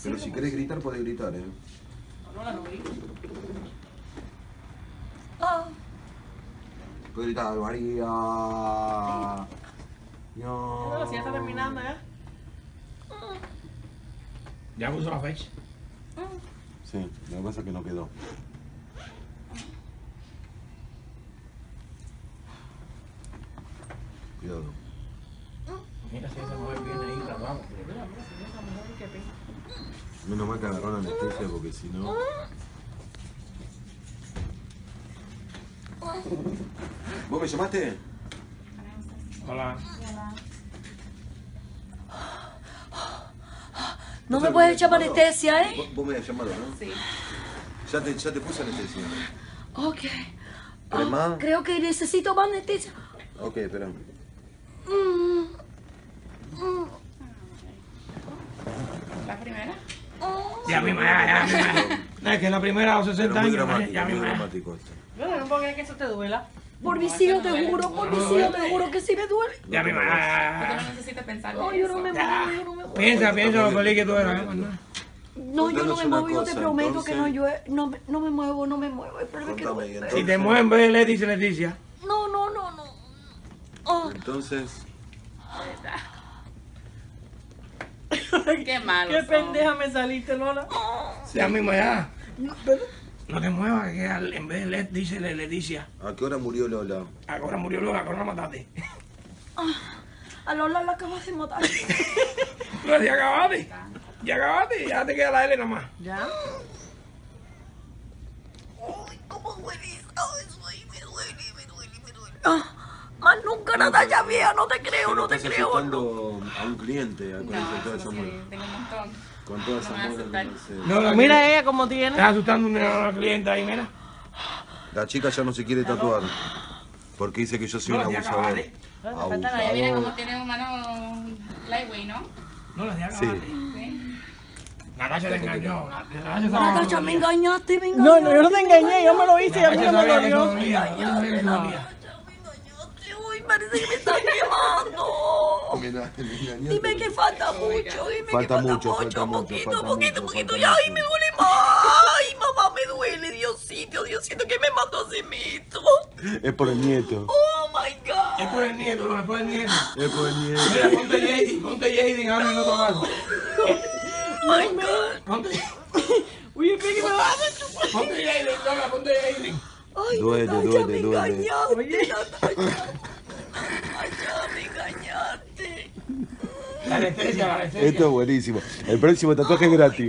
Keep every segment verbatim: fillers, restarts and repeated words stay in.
Pero si querés gritar, podés gritar, ¿eh? No, la no grito. Ah. Podés gritar, María. No. Pero si ya está terminando, ¿eh? Ya puso la fecha. Sí, lo que pasa es que no quedó. Cuidado. Mira si esa mujer viene ahí, la vamos. Menos mal que agarró la anestesia porque si no... ¿Vos me llamaste? Hola. No me puedes echar anestesia, ¿eh? ¿Vos, vos me habías llamado, ¿no? Sí. Ya te, ya te puse anestesia. Ok. ¿Querés más? Oh, creo que necesito más anestesia. Ok, espera. Mm. Mm. ¿La primera? Oh. Ya misma, ya, ya misma. No, es que la primera a los Pero sesenta muy años, dramático, ya muy misma. dramático esto. Yo no puedo creer que eso te duela. Por mi No, cielo eso no te duele. juro, por mi cielo te juro que sí me duele. Ya misma, Tú ya, no ya. necesitas pensar No, en yo eso. no me muevo, yo no me muevo. Piensa, piensa lo feliz que tú eras, ¿eh? Manda. No, yo no Contanos me una muevo, yo te cosa, prometo que no, entonces. yo no, me- no me muevo, no me muevo. Espérame que no Contame, me y muevo. Si te mueves en vez de Leti, dice Leticia. No, no, no, no. Oh. Entonces... Qué malo. Qué son. pendeja me saliste, Lola. Ya mismo, ya. No te muevas, que al- en vez de Let, dice Le- Leticia. ¿A qué hora murió Lola? Ahora murió Lola, ahora la mataste. A Lola la acabas de matar. No, ya acabaste. Ya acabaste, ya te queda la L nomás. ¿Ya? Uy, cómo duele. Ay, soy, me duele, me duele, me duele. Ah, más nunca nada ya vieja, no te creo, no te Estás creo. No. asustando a un cliente con, No, ese- toda eso esa sí, muela. tengo un montón. Con toda esa No me va a muela. asustar. no sé. No, la Mira ella como tiene. Estás asustando a una clienta ahí, mira. La chica ya no se quiere tatuar. Porque dice que yo soy un No, ya abusador. acabaste. Ella viene como Abusador. tiene un mano lightweight, ¿no? No, la de Sí. acabaste. Sí. Natacha te engañó. Natacha Natacha, me engañaste, me engañaste. No, no, yo no te engañé, yo me lo hice y a mí no me sabía que eso dolió. dolía, Natacha sabía que eso dolía. Me engañaste, uy, parece que me están quemando. Me la- me engañaste. Dime que falta mucho, dime Falta que falta mucho, mucho, falta mucho, poquito, falta poquito, mucho, poquito, falta ya, ay, mucho. me duele más, ay, mamá, me duele, Diosito, Diosito, que me mató hace mito. Es por el nieto. Oh, my God. Es por el nieto, no, es por el nieto. Es por el nieto. Mira, ponte Jaden, ponte Jaden ahora en otro lado. My God. Ponte, Uy, Peggy, me vas a chupar. ponte Jaden, Lola, ponte Jaden. Ay, Duele, Natacha, duele, me duele. engañaste, Natacha. Natacha, me engañaste. La anestesia, la anestesia. Esto es buenísimo. El próximo tatuaje es gratis.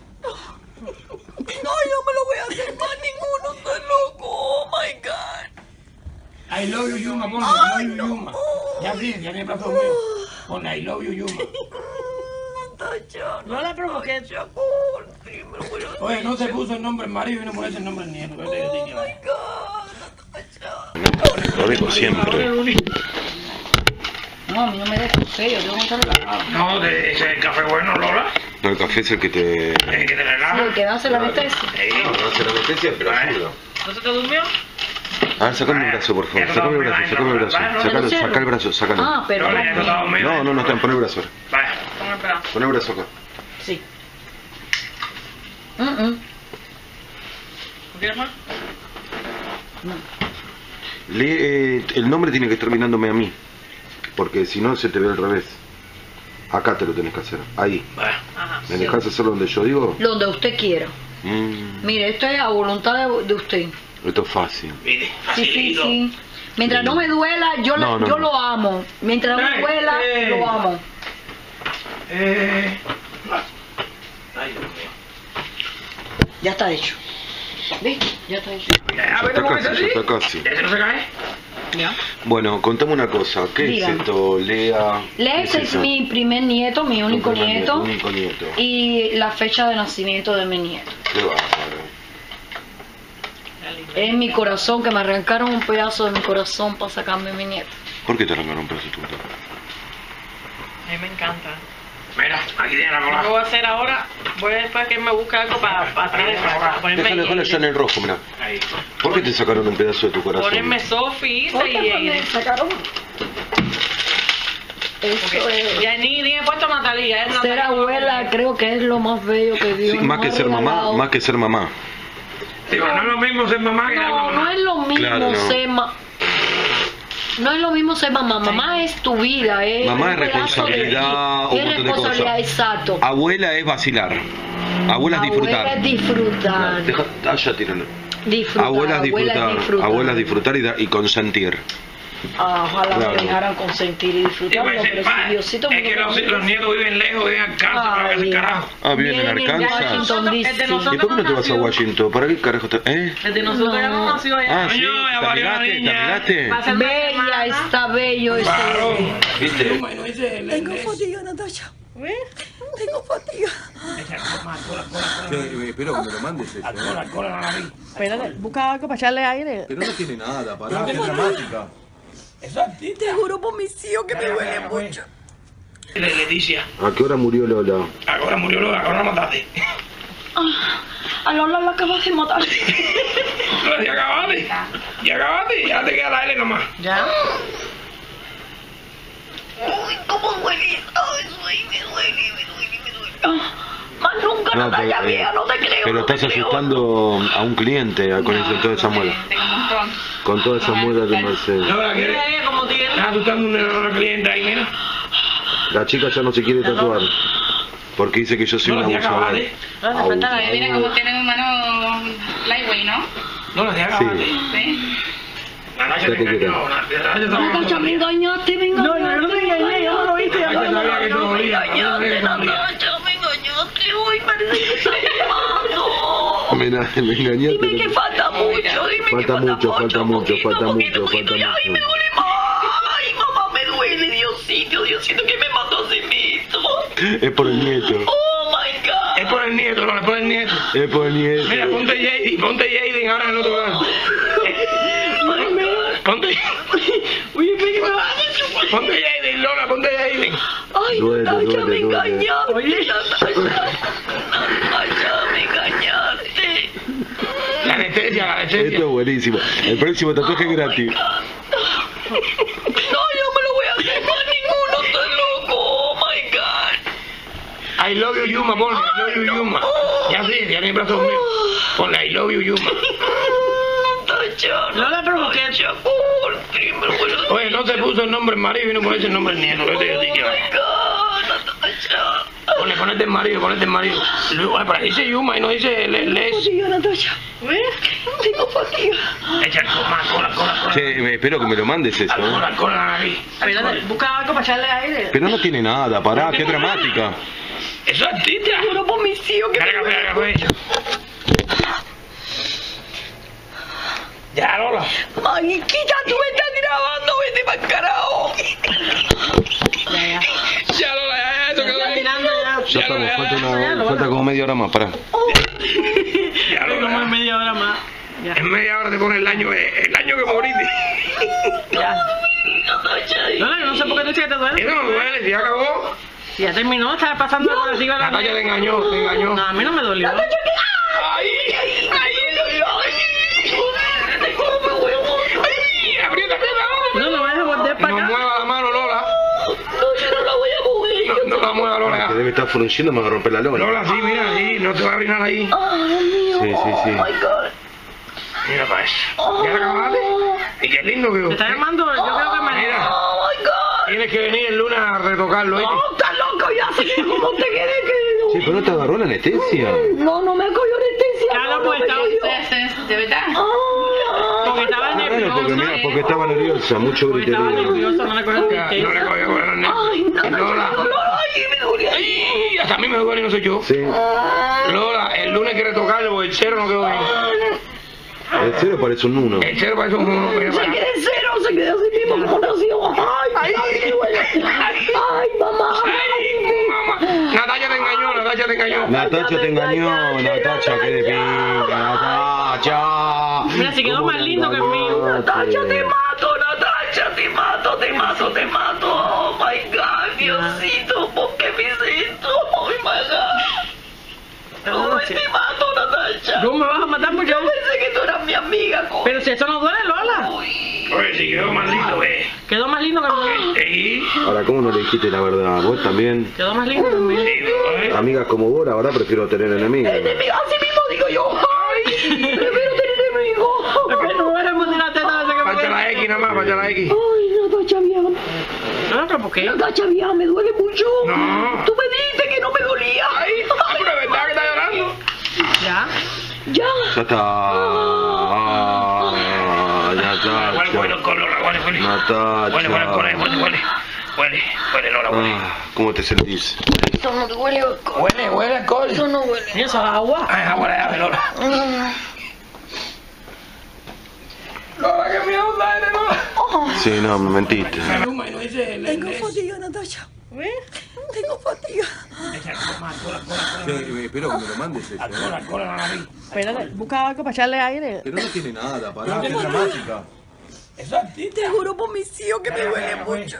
No, yo me lo voy a hacer más ninguno, estoy loco, oh, my God. I love you, Yuma, ponle, I love you, Yuma. Ya sí, ya tiene plato mío. Ponle, I love you, Yuma. Natacha, No la provoqué. Natacha, oh, sí, me lo voy a hacer. Oye, no se puso el nombre el marido y no ponerse el nombre el nieto. Vete, vete, Oh, vete. my God, Natacha. Lo digo siempre. No, a mí no me dejes, en serio, tengo que estar relajado. No, de, ese es el café bueno, Lola. No, el café es el que te... El que te relaja. El que hace la anestesia. No, no hace la anestesia, pero ayuda. ¿No se te durmió? A ver, sacame el brazo, por favor. Sacame el brazo, sacame el brazo. Sacalo, saca el brazo, sácalo. Ah, pero... Lola, ya no estaba dormido. No, no, no está. Pon el brazo. Vaya. Vamos a esperar. Pon el brazo acá. Sí. Mm, mm. ¿Tú quieres más? Lee, eh, el nombre tiene que estar mirándome a mí. Porque si no, se te ve al revés. Acá te lo tenés que hacer. Ahí. Vaya. Ajá. ¿Me dejás hacerlo donde yo digo? Donde usted quiera. Mm, Mire, esto es a voluntad de, de usted. esto es fácil. Viste, Sí, sí, facilito. sí. Mientras no me duela, yo, No, le- no, yo no. lo amo. Mientras no me Eh, duela, eh. lo amo. Eh. Ay, Dios mío. Ya está hecho. ¿Viste? Ya está hecho. Ya, a ver Está cómo casi, es ya así. está casi. ¿Ya se no se cae? Ya. Bueno, contame una cosa. ¿Qué Dígame. es esto, Lea? Lex ¿Qué es eso? mi primer nieto, mi Tu único primer nieto. Único nieto. Y la fecha de nacimiento de mi nieto. Qué bárbaro. Es mi corazón, que me arrancaron un pedazo de mi corazón para sacarme a mi nieto. ¿Por qué te arrancaron un pedazo de tu nieto? A mí me encanta. Mira, aquí tiene la Lo que voy cola. a hacer ahora, voy a después que me busque algo para pa atrás, para ponerme, Déjalo, déjalo ya en el rojo, mira. Ahí. ¿Por qué te sacaron un pedazo de tu corazón? ponerme Sofi y ¿Por qué me y- sacaron? Eso es. Ya ni, ni he puesto Natalia. Es Ser Natalia. abuela creo que es lo más bello que Dios Sí, más nos que ha ser mamá, regalado. más que ser mamá. Digo, no es lo mismo ser mamá que ser No, no mamá. es lo mismo Claro, no. ser ma... No es lo mismo ser mamá. Mamá es tu vida, ¿eh? Mamá es un pedazo de ti. responsabilidad, un Es montón de responsabilidad, cosas. exacto. Abuela es vacilar. Abuela es disfrutar. Abuela es disfrutar. Deja, ah, ya tíralo. Disfrutar. Abuela es disfrutar. disfrutar. Abuela es disfrutar y, da- y consentir. Ah, ojalá Claro. me dejaran consentir y Sí, disfrutar. pues, No, pero pa, si Diosito es me que lo los, permite. los nietos viven lejos, viven en Arkansas, para que Ay, se carajo. Ah, viven en Vienen de Arkansas. Washington, D El de C. nosotros- ¿Y por qué no te vas a nació. Washington? ¿Para qué carajo te.? ¿Eh? El de nosotros ya no nació allá. Ah, sí. Coño, ya ¿Te valió la miraste? ¿Te niña. miraste? Va a ser una Bella, semana. está bello ese Claro. bebé. ¿Viste? Yuma, y no dice el- Tengo el- fatiga, Natasha. Tengo fatiga. Echa alcohol, alcohol, alcohol, alcohol. Espero que me lo mandes eso. Alcohol, alcohol a la nariz. Espérate, busca algo para echarle aire. Pero no tiene nada, pará, No qué tiene dramática. Eso es artista. Te juro por mis hijos que me duele mucho. Le- Leticia, ¿A qué hora murió Lola? ahora murió Lola, ahora la mataste. Ah, a Lola la acabas de matar. Lola, ya acabaste. Ya acabaste, ya te queda la L nomás. ¿Ya? Uy, cómo duele. Ay, duele, me duele, me duele, me duele. Ah, más nunca, No, Natalia pero, mía, no te creo. pero no te estás creo. asustando a un cliente ah, con eso, toda esa muela. Tengo un montón. Con toda esa muela de Marcelo. Lola, ¿quieres? Mira ella como tiene. Estás asustando a una cliente ahí, mira. La chica ya no se quiere tatuar. Porque dice que yo soy un Lola, ya abusador. acabaste. ¿Dónde falta la Mira cómo tiene mi mano lightweight, ¿no? Lola, ya acabaste. Sí. Natasha Ya te te queda. engañó. Natasha, me engañaste, me engañaste. No, yo no te engañé, yo no lo viste. Natasha sabía que tú Me dolía. engañaste, Natasha, me engañaste. Uy, parece que me estás llamando. Me, na- me engañaste. Dime que falta mucho, dime que Falta falta mucho, falta mucho, poquito, falta poquito, mucho, poquito, falta ya, ay, me mucho. duele más. Ay, mamá, me duele, Diosito, Diosito, que me mató a sí mismo. Es por el nieto. Oh, my God. Es por el nieto, Lola, es por el nieto. Es por el nieto. Mira, ponte Jaden, ponte Jaden ahora en el otro lado. Ponte. Oye, me va a chupar. Ponte Jaden, Lola, ponte Jaden. Ay, Duele, Natasha, duele, me duele. engañaste, Natasha. Natasha, me engañaste. La anestesia, la Esto anestesia. es buenísimo. El próximo tatuaje es gratis. No, yo me lo voy a hacer más ninguno, estoy loco. Oh, my God. I love you, Yuma, ponle. I love you, Yuma. Ya sí, ya tiene brazos míos. Ponle I love you, Yuma. Natasha, Lola, pero ¿qué? Natasha, por fin me lo voy a hacer. Oye, no se puso el nombre el marido y no ponerse el nombre el nieto. Vete, yo te Oh, quiero. my God, Natasha. Ponle, ponete el marido, ponete el marido. Lu- Ay, pero ahí dice Yuma y no dice Le- Les. Fatiga, Natasha. Tengo fatiga. Echa alcohol, más, cola, cola, cola. Che, me espero que me lo mandes eso. Alcohol, ¿eh? alcohol en la nariz. Espérate, Alcohol. busca algo para echarle aire. Pero no tiene nada, pará, qué dramática. Eso es artista. Juro por mis hijos que Dale me café, duele. dale café. Ya, Lola. Maniquita, tú me estás grabando, vete para el carajo. Ya, ya. Ya, Lola, ya, ya, eso quedó Está bien. tirando ya. Ya estamos, falta, ya, una, Lola. falta como media hora más, pará. Ya, Como en Lola. media hora más. Ya. En media hora te pone el año, eh, el año que moriste. Ya. Natasha, Lola, yo no sé por qué tú dices que te duele. Eso no duele, si ya acabó. Si ya terminó, estaba pasando por arriba de la Natalia te engañó, te engañó. No, a mí no me dolió. Ay, ay, ay, ay, aprieta, aprieta. No, no me dejes volver para No acá. mueva la mano, Lola. no, yo no la voy a mover. No, no la mueva, Que Lola. debe estar frunciendo, me va a romper la lola. Lola, sí, mira, sí, no te va a orinar ahí. Ay, Dios mío. Sí, sí, sí. Oh, my God. Mira para eso. ¿Ya la acabaste? Y qué lindo que Te está llamando, yo creo que me... Mira, Oh, my God. tienes que venir el lunes a retocarlo, ¿oíste? No, estás loco, ya sé que como te quedé que... Sí, pero no te agarró la anestesia. No, no me cogió anestesia. Claro, no, pues no me estaba- cogió. Sí, sí, de verdad. Ay, Porque estaba Claro, porque, nerviosa. mira, porque estaba nerviosa, mucho Porque estaba griterío. nerviosa, no le cogió Ya, no le cogió con el ay, no, Lola. Lola, ay, me duele. Ay, hasta a mí me duele y no soy yo. Sí, Lola, el lunes hay que retocarlo porque el cero no quedó bien. el cero parece un uno. El cero parece un uno. Mira Se para allá. quedé en cero, se quedó así mismo como nació. Ay, ay, me duele. Ay, mamá. Ay, mamá. Natalia te engañó, Natalia te engañó. Natacha te engañó, Natacha, qué de pinga, Natacha. Mira, si quedó ¿Cómo más lindo que el mío. Natacha, te mato, Natacha, te mato, te mato, te mato. Oh, my God, Diosito, ¿por qué me hice esto? Oh, my God. Ay, te mato, Natacha. ¿Cómo me vas a matar, muchacho? Pensé que tú eras mi amiga, co- Pero si eso no duele, Lola. Uy. Oye, si quedó más lindo, eh. Quedó más lindo que el mío. Sí. Ahora ¿cómo no le dijiste la verdad? Vos también. Quedó más lindo también. Amigas como vos, la verdad prefiero tener enemigas. Enemigo, así mismo digo yo. Ay, prefiero tener enemigos. No voy a emocionar tanto que me Falta la X nada más, falta la X. Ay, Natacha, bien. No, pero ¿por qué? Natacha, bien, me duele mucho. No. Tú me dijiste que no me dolía. Ay, pero es verdad que está llorando. Ya. Ya. Ya está. Ah, ya está. Huele, huele, huele, huele, huele. Natacha. Huele, huele, huele, huele, huele. Huele, huele, Lola, huele. Ah, ¿cómo te sentís? Eso no huele a alcohol. Huele, huele alcohol. Eso no huele. ¿Y eso es agua? Ay, agua de ave, Lola. Lola, que miedo da eres, Lola. Sí, no, me mentiste. Me luma y no dice el Tengo inglés. fatiga, Natacha. ¿Eh? Tengo fatiga. Echa alcohol, alcohol, alcohol, alcohol. espero que me lo mandes eso. Alcohol, alcohol en la nariz. Espérate, busca algo para echarle aire. Pero no tiene nada, pará, qué dramática. Eso es ti. Te juro por mis hijos que me Ya, duele ya, güey. mucho.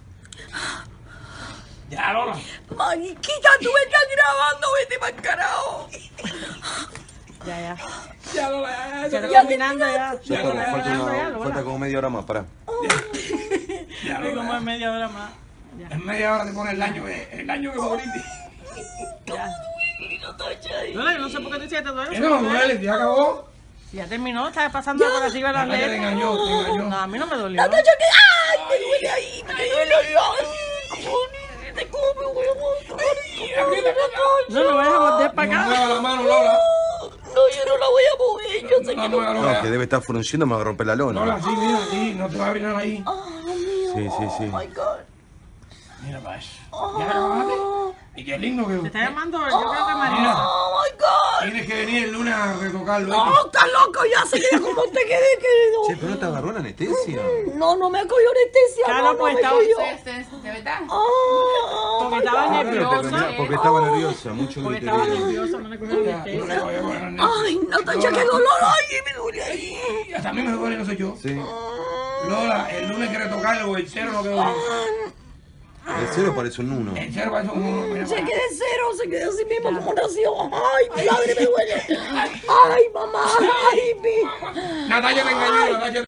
Ya, Lola. Mariquita, tú me estás grabando, vete para carajo. Ya, ya. Ya, Lola, ya, ya. Ya Ya, está terminando ya. Ya estamos, Ya, falta, ya, ya, una, Lola. falta como media hora más, pará. ya, Como Lola. en media hora más. En media hora te pone el año, que- el año que moriste. Ya. Lola, yo no sé por qué te sientes duele. Eso no duele, ya acabó. Ya terminó, estás pasando por arriba de las Ya te letras. engañó, te engañó. No, a mí no me dolió. Natacha, que. ¡Ay! Me duele ahí, me duele ahí. Ay, te come, huevón. No, no vayas a volver para No acá. mueva la mano, Lola. No, yo no la voy a mover. Yo sé No que mueva, no. Lola. No, que debe estar frunciendo, me va a romper la Lola, lona. sí, mira, sí, no te va a abrir nada ahí. Oh, Dios mío. Sí, sí, sí. Oh, my God. Mira para eso. Ya grabaste. Y qué lindo Te que. está llamando, yo creo que María. Oh, my God. Tienes que venir el lunes a retocarlo. ¿eh? No, estás loco, ya se queda como te quedé, querido. Che, pero no te agarró la anestesia. No, no me cogió anestesia. Claro, no, no pues me estaba- cogió. ¿De verdad? Oh, Porque my estaba God. nerviosa. Porque estaba nerviosa, mucho Porque estaba griterío. nerviosa, no le cogió Ya, anestesia. no le voy a poner anestesia. Ay, Natacha, qué dolor. Ay, me duele ahí. Y hasta a mí me duele, no soy yo. Sí. Lola, el lunes hay que retocarlo porque el cero no quedó bien. El cero parece un uno. El cero parece como uno. Mira, Se para. quede cero, se quede así mismo como nació. Ay, mi madre me duele. Ay, mamá. Ay, mi. Natalia me engañó, Natalia.